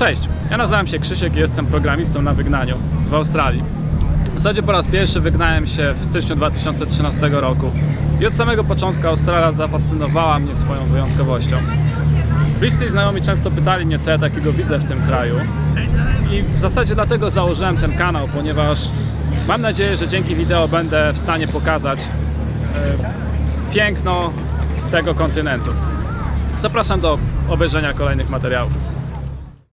Cześć, ja nazywam się Krzysiek i jestem programistą na wygnaniu w Australii. W zasadzie po raz pierwszy wygnałem się w styczniu 2013 roku i od samego początku Australia zafascynowała mnie swoją wyjątkowością. Bliscy i znajomi często pytali mnie, co ja takiego widzę w tym kraju, i w zasadzie dlatego założyłem ten kanał, ponieważ mam nadzieję, że dzięki wideo będę w stanie pokazać piękno tego kontynentu. Zapraszam do obejrzenia kolejnych materiałów.